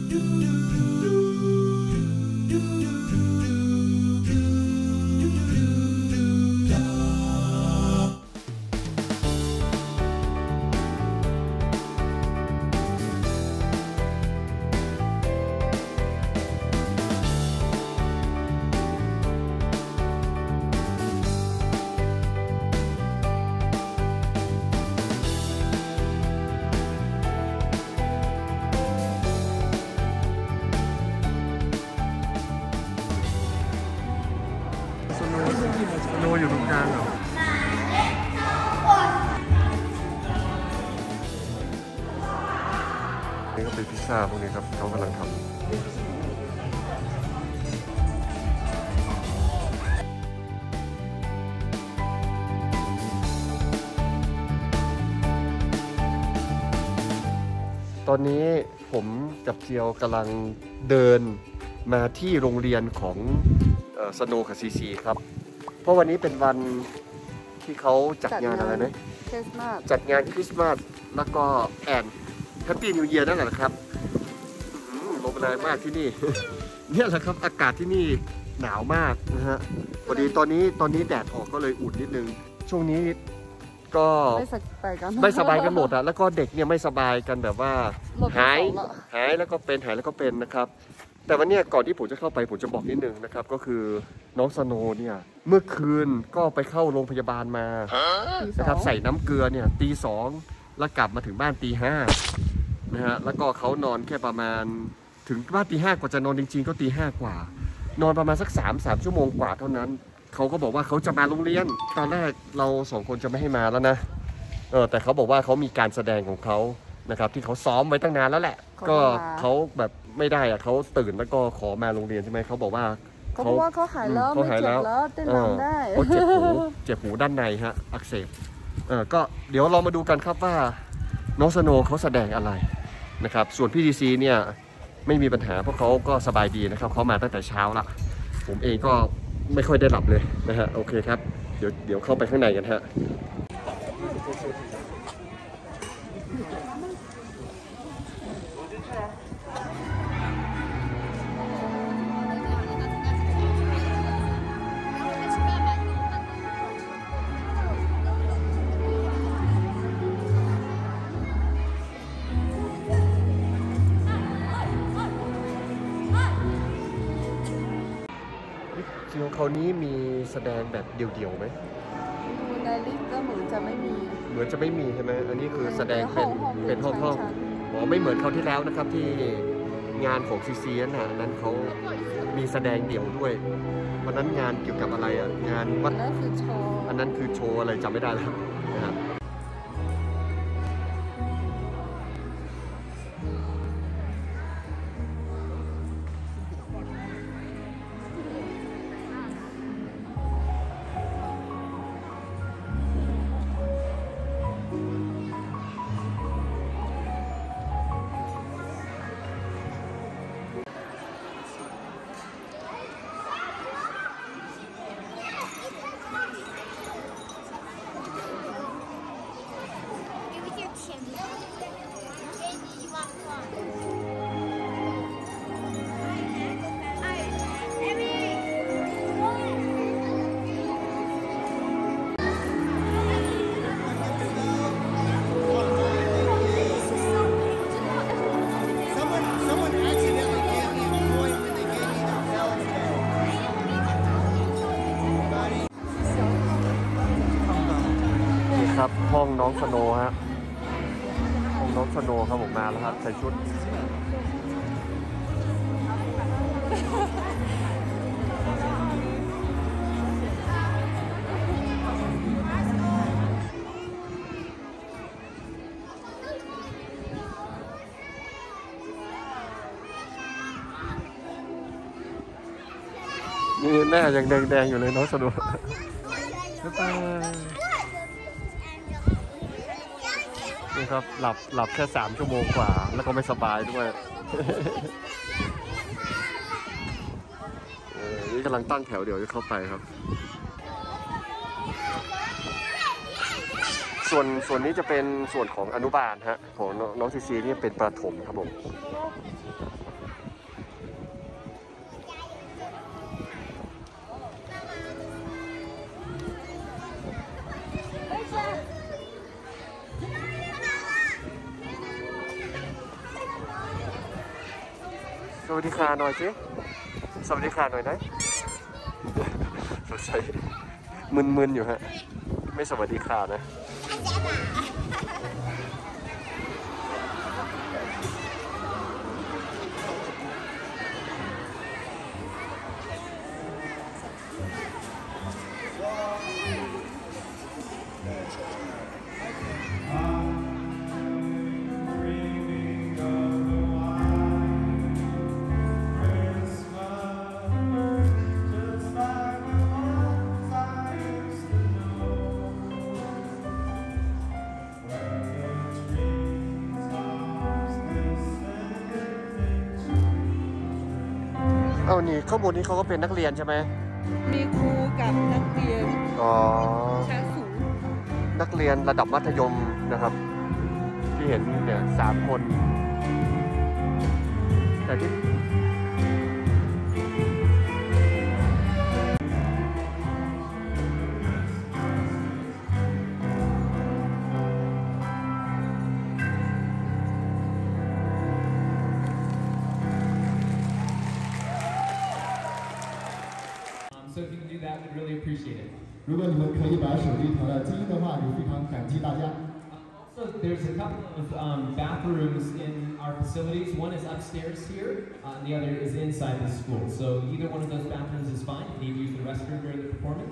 โนอยู่ตรงกลางเหรอนี่ก็เป็นพิซซ่าพวกนี้ครับเขากำลังทำตอนนี้ผมกับเจียวกำลังเดินมาที่โรงเรียนของสโนว์กับซีซีครับเพราะวันนี้เป็นวันที่เขาจัดงานอะไรนะจัดงานคริสต์มาสแล้วก็แอนแฮปปี้นิวเยียร์นั่นแหละครับลมแรงมากที่นี่ เนี่ยแหละครับอากาศที่นี่หนาวมากนะฮะพอดีตอนนี้แดดออกก็เลยอุ่นนิดนึงช่วงนี้ก็ไม่สบายกันหมดอะแล้วก็เด็กเนี่ยไม่สบายกันแบบว่าหายแล้วก็เป็นนะครับแต่วันนี้ก่อนที่ผมจะเข้าไปผมจะบอกนิดนึงนะครับก็คือน้องสโนว์เนี่ยเมื่อคืนก็ไปเข้าโรงพยาบาลมานะครับใส่น้ำเกลือเนี่ยตี 2แล้วกลับมาถึงบ้านตี 5นะฮะแล้วก็เขานอนแค่ประมาณถึงบ้านตี 5กว่าจะนอนจริงๆก็ตี 5กว่านอนประมาณสัก3 ชั่วโมงกว่าเท่านั้นเขาก็บอกว่าเขาจะมาโรงเรียนตอนแรกเรา2 คนจะไม่ให้มาแล้วนะแต่เขาบอกว่าเขามีการแสดงของเขานะครับที่เขาซ้อมไว้ตั้งนานแล้วแหละก็เขาแบบไม่ได้อะเขาตื่นแล้วก็ขอมาโรงเรียนใช่ไหมเขาบอกว่าเขาหายแล้วไม่เจ็บแล้วเต้นรำได้เขาเจ็บหูด้านในฮะอักเสบก็เดี๋ยวเรามาดูกันครับว่าน้องสโนว์เขาแสดงอะไรนะครับส่วนพี่ดีซีเนี่ยไม่มีปัญหาเพราะเขาก็สบายดีนะครับเขามาตั้งแต่เช้าละผมเองก็ไม่ค่อยได้หลับเลยนะฮะโอเคครับเดี๋ยวเข้าไปข้างในกันฮะคราวนี้มีแสดงแบบเดี่ยวๆไหมดูในลิสต์ก็เหมือนจะไม่มีใช่ไหมอันนี้คือแสดงเป็นห้องไม่เหมือนคราวที่แล้วนะครับที่งานของซีซีนั้นเขามีแสดงเดี่ยวด้วยวันนั้นงานเกี่ยวกับอะไรอ่ะงานวัดอันนั้นคือโชว์อะไรจำไม่ได้แล้วนะครับครับห้องน้องสโนว์ฮะห้องน้องสโนว์ครับผมมาแล้วครับใส่ชุดนี่หน้ายังแดงๆอยู่เลยน้องสโนว์นี่ครับหลับแค่3 ชั่วโมงกว่าแล้วก็ไม่สบายด้วยนี่กำลังตั้งแถวเดี๋ยวจะเข้าไปครับส่วนนี้จะเป็นส่วนของอนุบาลฮะของน้องซีซีนี่เป็นประถมครับผมสวัสดีค่ะหน่อยสิสวัสดีค่ะหน่อยนะสงสัยมึนๆอยู่ฮะไม่สวัสดีค่ะนะเอานี่ข้อมูลนี้เขาก็เป็นนักเรียนใช่ไหมมีครูกับนักเรียนชั้นสูงนักเรียนระดับมัธยมนะครับที่เห็นเนี่ย3 คนแต่ที่ So if you can do that, we'd really appreciate it. 如果你们可以把手机调到静音的话，也非常感激大家。 Also, there's a couple of bathrooms in our facilities. One is upstairs here, and the other is inside the school. So either one of those bathrooms is fine. If you need to use the restroom during the performance.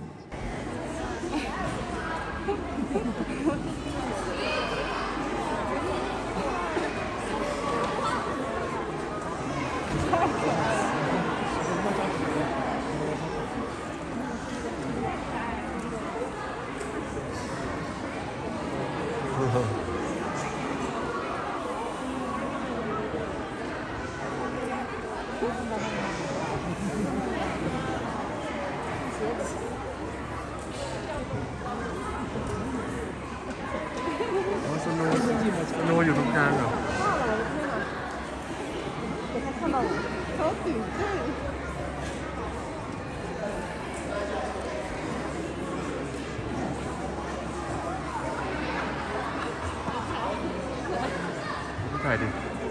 สโนอยู่ตรงกลางเหรอเขาตื่นเต้นถ่ายดิ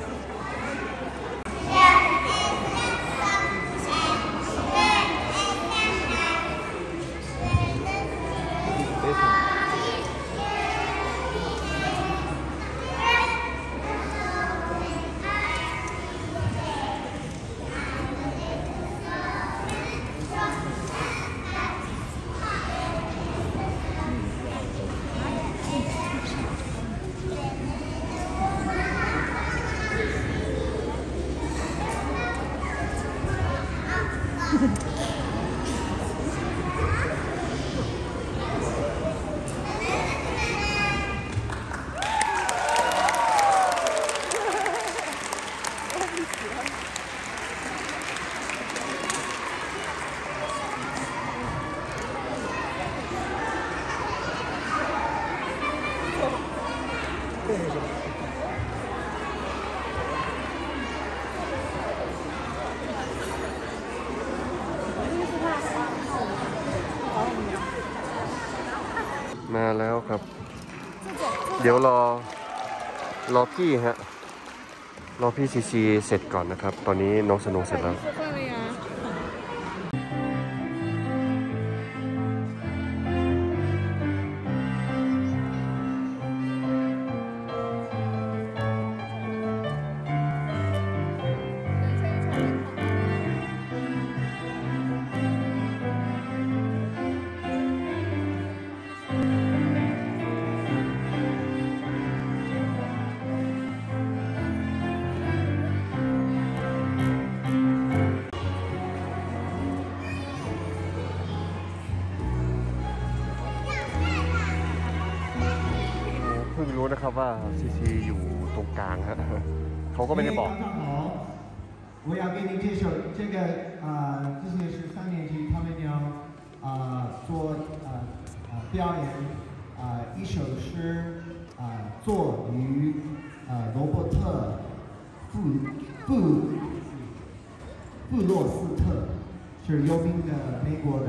มาแล้วครับเดี๋ยวรอพี่ฮะรอพี่ซีเสร็จก่อนนะครับตอนนี้น้องสโนเสร็จแล้วเพิ่งรู้นะครับว่าซีอยู่ตรงกลางฮะเขาก็ไม่ได้บอก我要给你介绍这个这些是3年级，他们要做表演一首诗作于罗伯特布洛斯特，是有名的美国的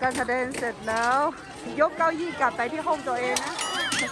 การแสดงเสร็จแล้วยกเก้าอี้กลับไปที่ห้องตัวเองนะ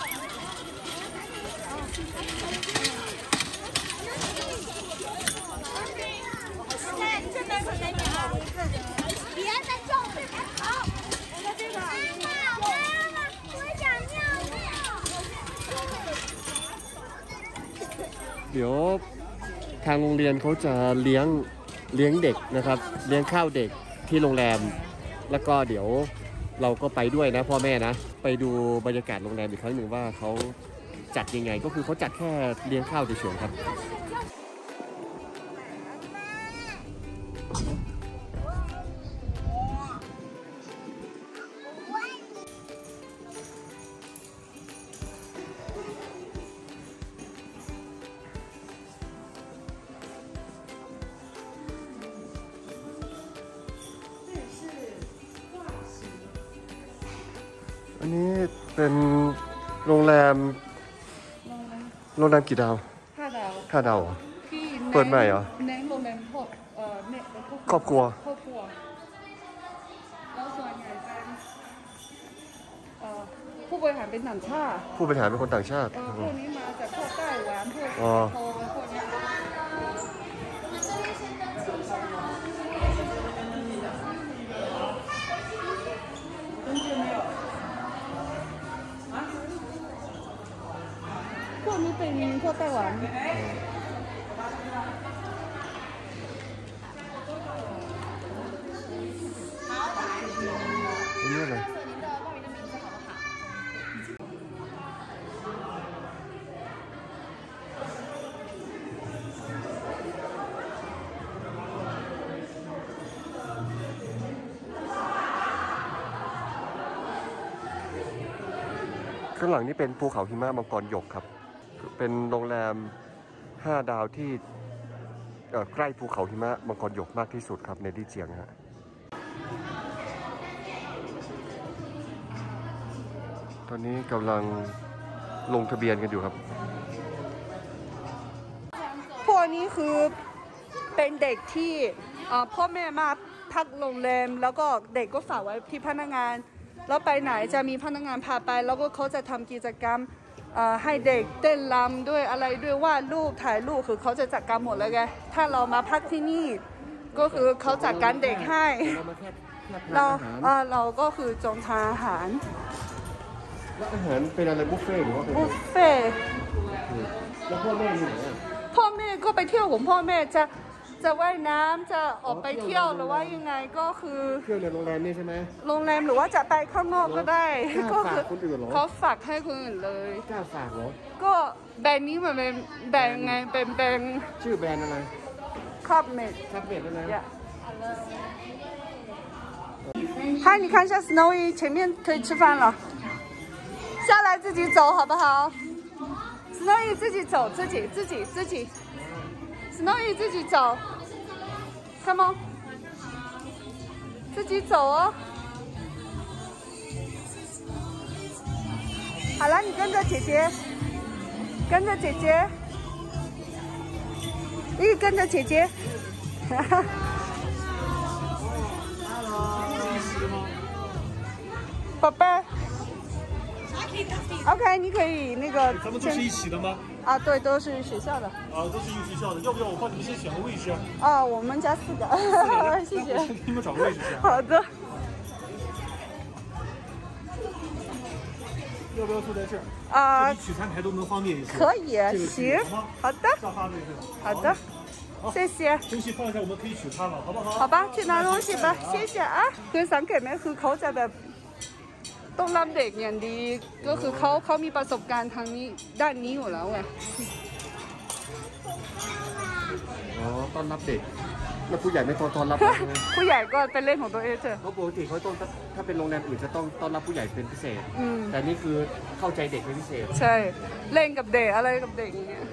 เดี๋ยวทางโรงเรียนเขาจะเลี้ยงเด็กนะครับเลี้ยงข้าวเด็กที่โรงแรมแล้วก็เดี๋ยวเราก็ไปด้วยนะพ่อแม่นะไปดูบรรยากาศโรงแรมอีกครั้งหนึ่งว่าเขาจัดยังไงก็คือเขาจัดแค่เลี้ยงข้าวเฉยๆครับอันนี้เป็นโรงแรมกี่ดาว5 ดาวเปิดใหม่เหรอเน้นโรงแรมครอบครัวแล้วส่วนใหญ่เป็นผู้บริหารเป็นต่างชาติผู้บริหารเป็นคนต่างชาติพวกนี้มาจากพวกไต้หวันพวกโทพวกนี้พวกนี้เป็นพวกไต้หวันนี่อะไรข้างหลังนี่เป็นภูเขาหิมะมังกรหยกครับเป็นโรงแรม5 ดาวที่ใกล้ภูเขาหิมะมังกรหยกมากที่สุดครับในลี่เจียงฮะตอนนี้กำลังลงทะเบียนกันอยู่ครับพวกนี้คือเป็นเด็กที่พ่อแม่มาพักโรงแรมแล้วก็เด็กก็ฝากไว้ที่พนักงานแล้วไปไหนจะมีพนักงานพาไปแล้วก็เขาจะทำกิจกรรมให้เด็กเต้นรำด้วยอะไรด้วยวาดรูปถ่ายรูปคือเขาจะจัดการหมดเลยไงถ้าเรามาพักที่นี่ก็คือเขาจัดการเด็กให้เราก็คือจงทานอาหารแล้วอาหารเป็นอะไรบุฟเฟ่หรือว่าเป็นบุฟเฟ่แล้วพ่อแม่อยู่ไหนพ่อแม่ก็ไปเที่ยวของพ่อแม่จะว่ายน้ำจะออกไปเที่ยวหรือว่ายังไงก็คือเที่ยวในโรงแรมนี่ใช่ไหมโรงแรมหรือว่าจะไปข้างนอกก็ได้ก็คือเขาฝากให้คนอื่นเลยกล้าฝากเหรอก็แบรนด์นี้มันเป็นแบรนด์ไงเป็นแบรนด์ชื่อแบรนด์อะไรคัพเมดอะไร嗨，你看一下 Snowy 前面可以吃饭了，下来自己走好不好 ？Snowy 自己走，自己。Snowy 自己走 ，Come on， 自己走哦。好了，你跟着姐姐，你跟着姐姐，哈哈。宝贝 ，OK， 你可以那个。 咱们都是一起的吗？ 啊，对，都是学校的。 都是一个学校的，要不要我帮你们先选个位置？ 我们家4个，谢谢。 我先给你们找个位置去。 好的。 要不要坐在这儿？这里取餐台都能方便一些。 可以，行，好的。 沙发位置。 好的，谢谢。 东西放一下，我们可以取餐了，好不好？ 好吧，去拿东西吧，谢谢啊。คือสังเกตไหมคือเขาจะแบบต้องรับเด็กอย่างดีก็คือเขามีประสบการณ์ทางนี้ด้านนี้อยู่แล้วไงต้อนรับเด็กแล้วผู้ใหญ่ไม่ต้อนรับใช่ไหมผู้ใหญ่ก็ไปเล่นของตัวเองเถอะเพราะปกติเขาต้องถ้าเป็นโรงแรมอื่นจะต้องต้อนรับผู้ใหญ่เป็นพิเศษแต่นี่คือเข้าใจเด็กเป็นพิเศษใช่เล่นกับเด็กอะไรกับเด็กอย่างเงี้ย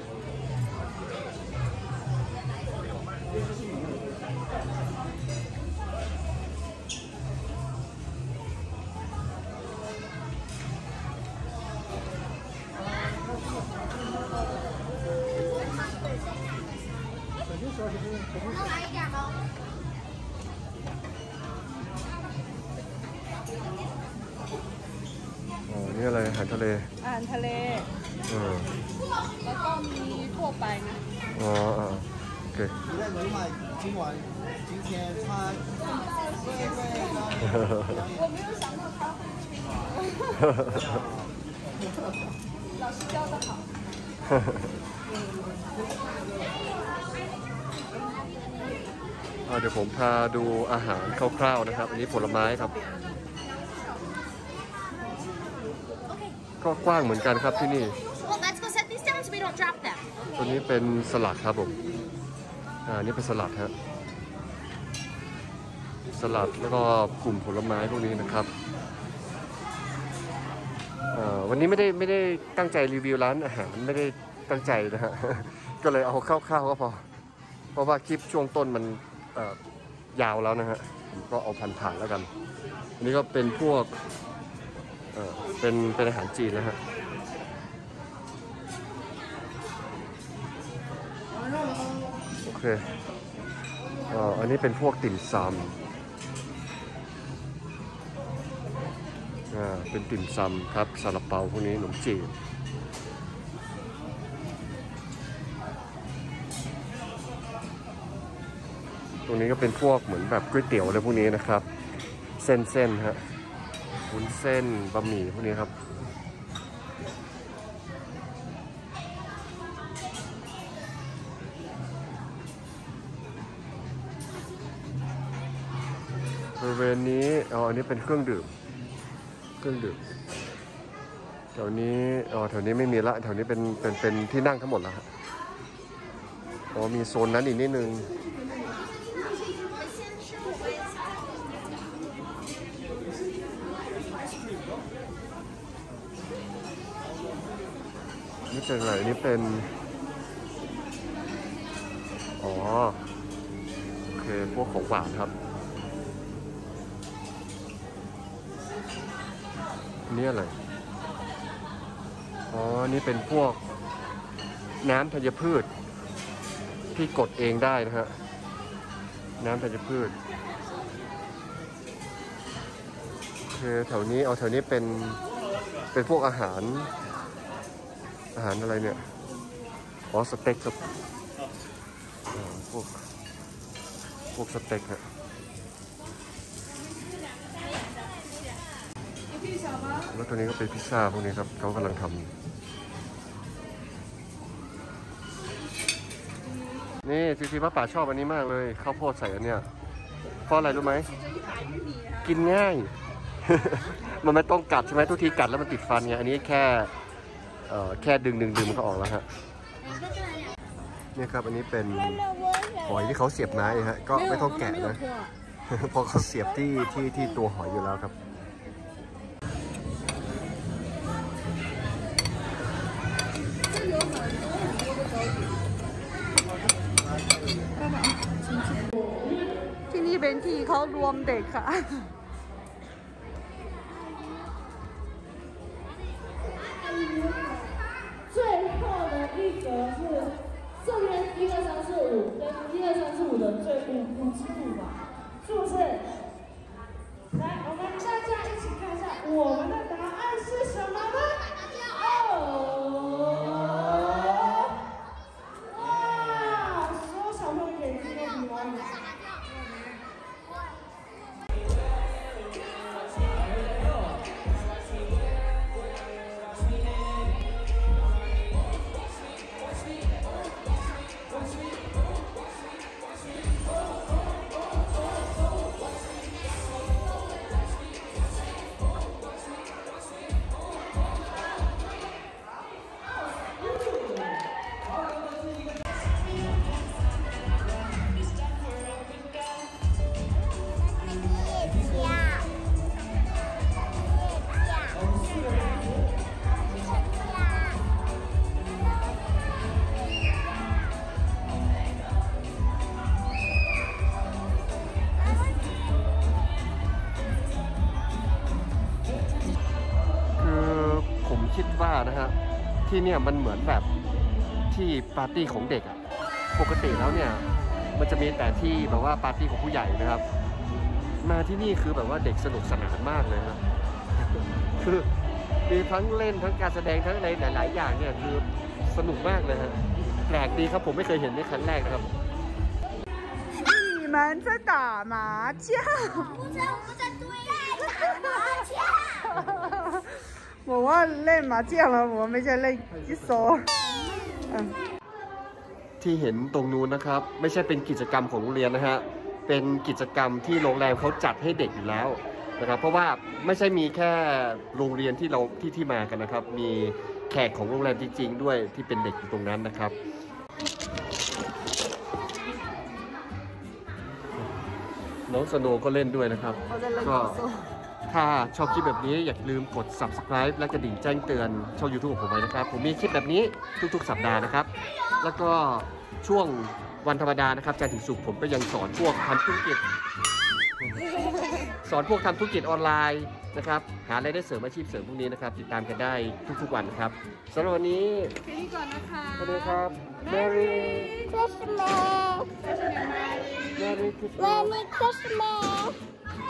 นี่อะไรอาหารทะเลอาหารทะเลแล้วก็มีทั่วไปนะอ๋อโอเค你在哪里买？今天他我没有想到他会老师教的好เดี๋ยวผมพาดูอาหารคร่าวๆนะครับอันนี้ผลไม้ครับก็กว้างเหมือนกันครับที่นี่ ตัวนี้เป็นสลัดครับผมนี่เป็นสลัดฮะสลัดแล้วก็กลุ่มผลไม้พวกนี้นะครับวันนี้ไม่ได้ตั้งใจรีวิวร้านอาหารไม่ได้ตั้งใจนะฮะ ก็เลยเอาคร่าวๆก็พอเพราะว่าคลิปช่วงต้นมันยาวแล้วนะฮะผมก็เอาผ่านๆแล้วกันอันนี้ก็เป็นพวกเป็นอาหารจีนนะฮะโอเคอันนี้เป็นพวกติ่มซำเป็นติ่มซำครับซาลาเปาพวกนี้ขนมจีนตรงนี้ก็เป็นพวกเหมือนแบบก๋วยเตี๋ยวอะไรพวกนี้นะครับเส้นฮะวุ้นเส้นบะหมี่พวกนี้ครับบริเวณนี้อันนี้เป็นเครื่องดื่มแถวนี้ไม่มีละแถวนี้เป็นที่นั่งทั้งหมดแล้วครับมีโซนนั้นอีกนิดนึงนี่เป็นอะไรนี่เป็นโอเคพวกของหวานครับนี่อะไรนี่เป็นพวกน้ำธัญพืชที่กดเองได้นะฮะน้ำธัญพืชคือแถวนี้เป็นพวกอาหารอะไรเนี่ยสเต็กครับพวกสเต็กฮะแล้วตัวนี้ก็เป็นพิซซ่าพวกนี้ครับเขากำลังทำนี่จริงๆป้าป๋าชอบอันนี้มากเลยข้าวโพดใส่อันเนี้ยเพราะอะไรรู้ไหมกินง่าย มันไม่ต้องกัดใช่ไหมทุกทีกัดแล้วมันติดฟันไงอันนี้แค่ดึงมันก็ออกแล้วฮะนี่ครับอันนี้เป็นหอยที่เขาเสียบไม้ฮะก็ไม่ต้องแกะนะ เพราะเขาเสียบที่ตัวหอยอยู่แล้วครับที่นี่เป็นที่เขารวมเด็กค่ะ最后的一格是这边1、2、3、4、5跟1、2、3、4、5的最5次吧，是不是？来，我们大家一起看一下我们的答案是什么呢？哇，所有小朋友眼睛都比我们。 คิดว่านะฮะที่เนี่ยมันเหมือนแบบที่ปาร์ตี้ของเด็กอะปกติแล้วเนี่ยมันจะมีแต่ที่แบบว่าปาร์ตี้ของผู้ใหญ่นะครับมาที่นี่คือแบบว่าเด็กสนุกสนานมากเลยนะคือมีทั้งเล่นทั้งการแสดงทั้งอะไรหลายๆอย่างเนี่ยคือสนุกมากเลยฮะแปลกดีครับผมไม่เคยเห็นในครั้งแรกนะครับ你们在打麻将？ 我们在对打麻将。 我忘เล่น麻将了，我ไม่ใช่เล่นจิ๊กซอว์。 ที่เห็นตรงนู้นนะครับไม่ใช่เป็นกิจกรรมของโรงเรียนนะฮะเป็นกิจกรรมที่โรงแรมเขาจัดให้เด็กอยู่แล้วนะครับเพราะว่าไม่ใช่มีแค่โรงเรียนที่เราที่มากันนะครับมีแขกของโรงแรมจริงๆด้วยที่เป็นเด็กอยู่ตรงนั้นนะครับน้องสโนว์ก็เล่นด้วยนะครับก็ถ้าชอบคลิปแบบนี้อย่าลืมกด subscribe และกระดิ่งแจ้งเตือนช่อง YouTube ของผมไว้นะครับผมมีคลิปแบบนี้ทุกๆสัปดาห์นะครับแล้วก็ช่วงวันธรรมดานะครับจันทร์ถึงศุกร์ผมก็ยังสอนพวกทำธุรกิจออนไลน์นะครับหารายได้เสริมอาชีพเสริมพวกนี้นะครับติดตามกันได้ทุกๆวันครับสำหรับวันนี้แค่นี้ก่อนนะคะสวัสดีครับ Merry Christmas. Merry Christmas Merry Christmas.